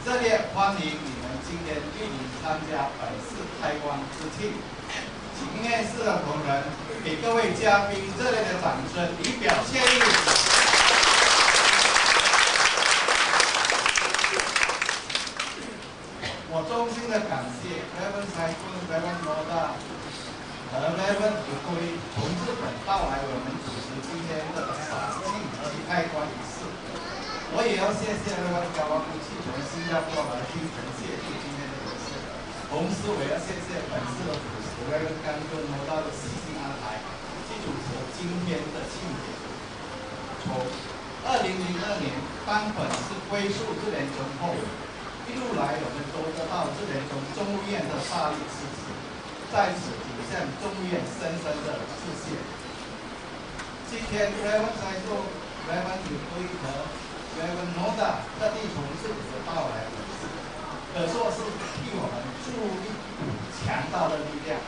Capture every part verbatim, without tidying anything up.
热烈欢迎你们今天莅临参加本次开光之庆。请院士的同仁给各位嘉宾热烈的掌声，以表谢意。我衷心的感谢 Reverend Simon、Reverend Noda 和 Reverend Yukui 从日本到来我们主持今天的赏庆及开光仪式。我也要谢谢 Reverend Kawaguchi 从新加坡来亲自谢祝今天的仪式。同时，我要谢谢本次的主持 Reverend Kango Noda 的细心安排，去主持今天的庆典。从二零零二年当本次归属智联中后，一路来我们都得到智联中中务院的大力支持，在此仅向中务院深深的致谢。今天 Reverend Saito、Reverend Yukui 和 Reverend Noda 特地从日本到来本次，可说是替我们注入一股强大的力量，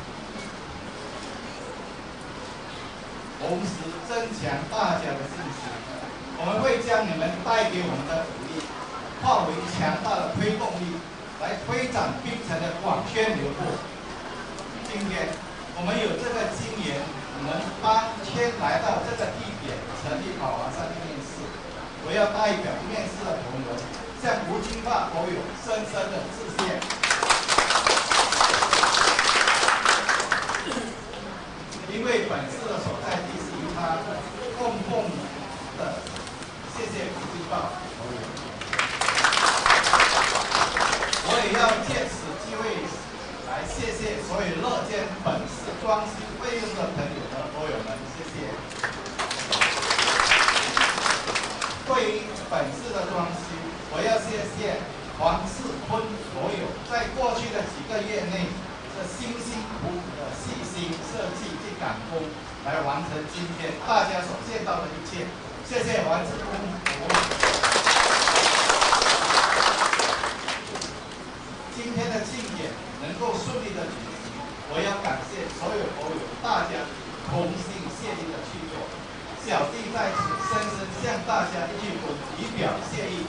同时增强大家的信心。我们会将你们带给我们的鼓励化为强大的推动力，来推展槟城的广宣流布。今天我们有这个经验，我们当天来到这个地点成立宝华山面试，我要代表面试的同仁向吴金发佛友深深的致谢。因为本次的所在地是由他供奉的，谢谢吴金发佛友。我也要借此机会来谢谢所有乐见本次装修费用的朋友和佛友们，谢谢。对于本次的装修，我要谢谢黄世坤佛友在过去的几个月内的辛辛苦苦的细心设计及赶工，来完成今天大家所见到的一切。谢谢黄世坤佛友。今天的庆典能够顺利的举行，我要感谢所有佛友，大家同心协力的去做。小弟在此深深向大家鞠躬，以表谢意。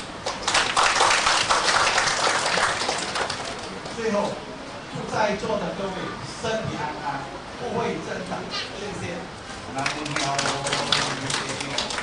最后，祝在座的各位身体安康，富贵增长，谢谢。南无妙法。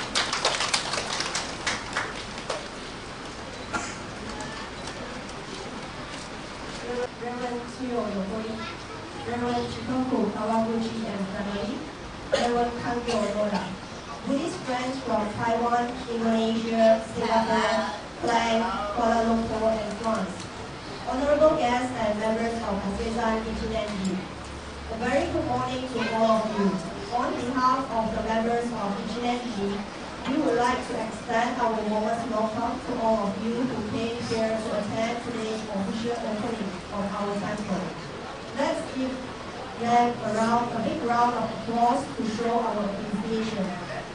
Reverend Tsuyo Yokoi, Reverend Chikoku Kawaguchi and family, Reverend Kango Noda, Buddhist friends from Taiwan, Indonesia, Singapore, Klang, Kuala Lumpur, and France, honorable guests and members of Hasezan Ichinendi. A very good morning to all of you. On behalf of the members of Ichinendi, we would like to extend our warmest welcome to all of you who came here to attend today's official opening of our temple. Let's give them a, round, a big round of applause to show our appreciation.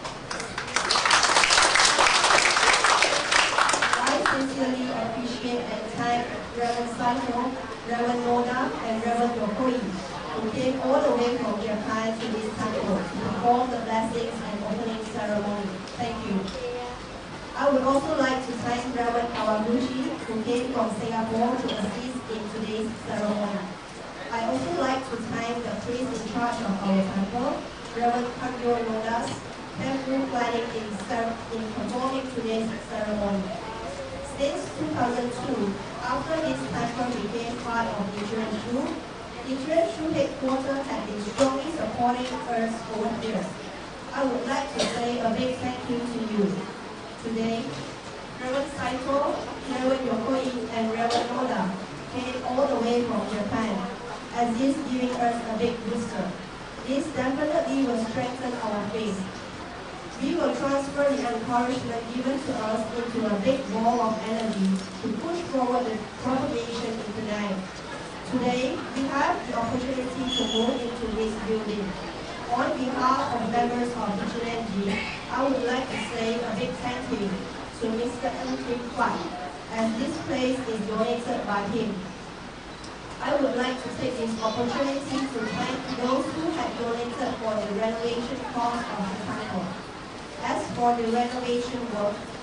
I sincerely appreciate and thank Reverend Saito, Reverend Noda, and Reverend Yokoi, who came all the way from Japan to this temple to perform the blessings and opening ceremony. Thank you. I would also like to thank Reverend Kawaguchi, who came from Singapore to assist in today's ceremony. I also like to thank the priest in charge of our temple, Reverend Kango Noda's careful planning in, in performing today's ceremony. Since two thousand two, after this temple became part of Nichiren Shu, Nichiren Shu headquarters have been strongly supporting us over the years. I would like to say a big thank you to you. Today, Reverend Saito, Reverend Yokoi, and Reverend Noda came all the way from Japan, as this giving us a big booster. This definitely will strengthen our faith. We will transfer the encouragement given to us into a big ball of energy to push forward the propagation into life. Today, we have the opportunity to move into this building. On behalf of members of Ichinendi, I would like to say a big thank you to Mister Ng Kim Kwai, as this place is donated by him. I would like to take this opportunity to thank those who have donated for the renovation cost of the temple. As for the renovation work,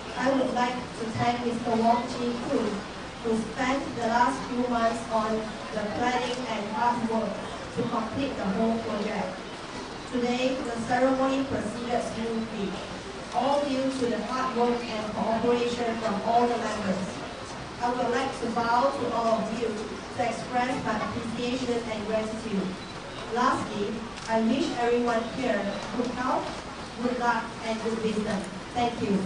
I would like to thank Mister Wong Chi Kun, who spent the last few months on the planning and hard work to complete the whole project. Today, the ceremony proceeded smoothly, all due to the hard work and cooperation from all the members. I would like to bow to all of you to express my appreciation and gratitude. Lastly, I wish everyone here good health, good luck, and good wisdom. Thank you.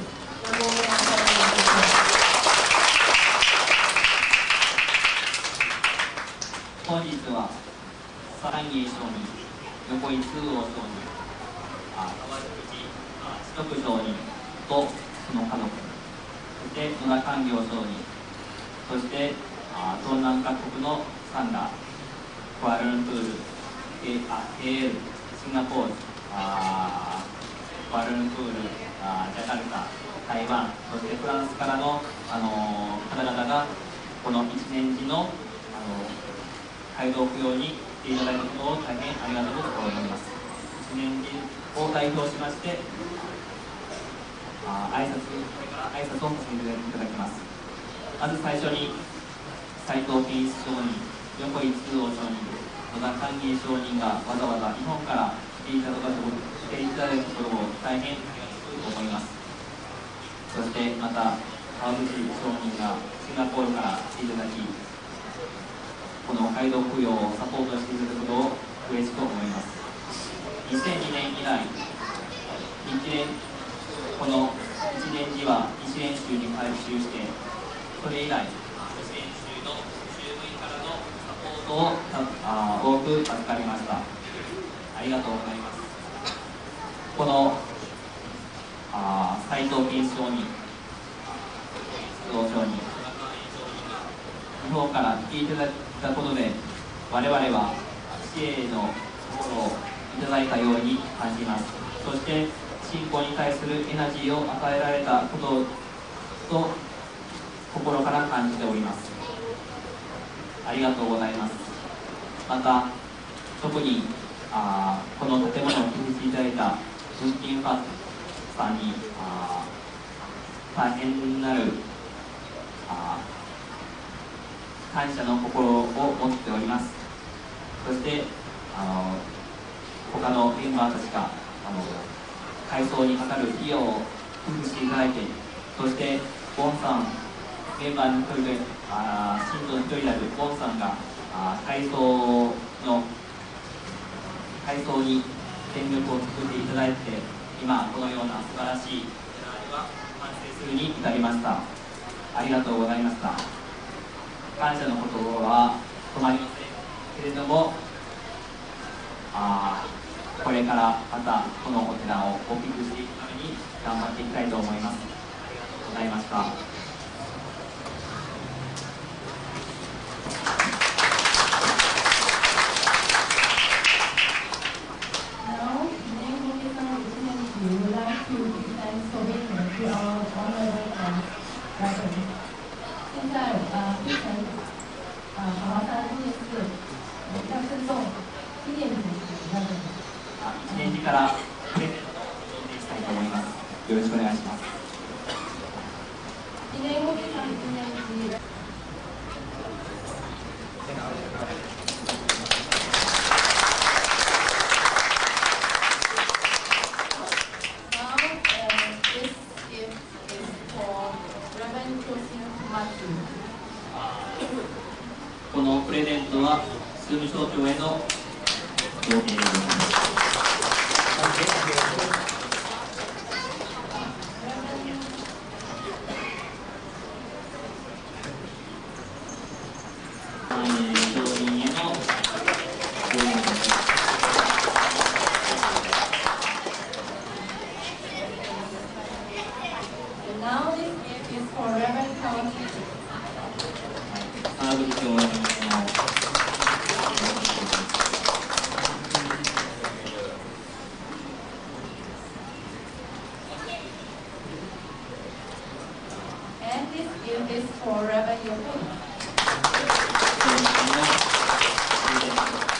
本日は三義上人、横井通王上人、川口四徳上人とその家族、そして野田官業上人、そして東南各国のサンダー、クアラルンプール、ケーエル、シンガポール、あクアラルンプール、あジャカルタ、台湾、そしてフランスからの、あの方々がこの一年次の、あの街道供養に来ていただいたことを大変ありがたく思います。一年次を代表しましてあ挨拶これから挨拶をさせていただきます。まず最初に斉藤健一上人、横井通王上人、野田寛義上人がわざわざ日本から来ていただいたこと来ていただいたことを大変ありがたく思います。そしてまた川口上人がシンガポールから来ていただき、この街道供養をサポートしていただくことを嬉しく思います。にせんにねん以来、日蓮この一年次は日蓮宗に改宗して、それ以来、日蓮宗の宗務員からのサポートをあ多く預かりました。ありがとうございます。このあ斉藤健一上人、須藤上人、日本から来ていただいたことで、我々は死への心をいただいたように感じます。そして信仰に対するエナジーを与えられたことと心から感じております。ありがとうございます。また特にあこの建物を築いていただいた文金ファンさんにあ大変なるあ感謝の心を持っております。そしてあの他のメンバーたちがあの改装にかかる費用を工夫していただいて、そしてボンさんメンバーの一人であ信徒の一人であるボンさんがあ改装の改装に全力を尽くしていただいて、今このような素晴らしい寺が完成するに至りました。ありがとうございました。感謝の言葉は止まりませんけれども、あこれからまたこのお寺を大きくしていくために頑張っていきたいと思います。ありがとうございました。 现在呃，变成呃，好好山纪念寺要赠送纪念品给大家。 一年次からプレゼントを贈呈したいと思います。よろしくお願いします。 今年我非常纪念日。Now, uh, this gift is for Reverend Chosin Matthew. このプレゼントは枢務省長への贈呈でございます。 Now this gift is for Reverend Kawaki. 川口教員の And this gift is for Reverend Yoko.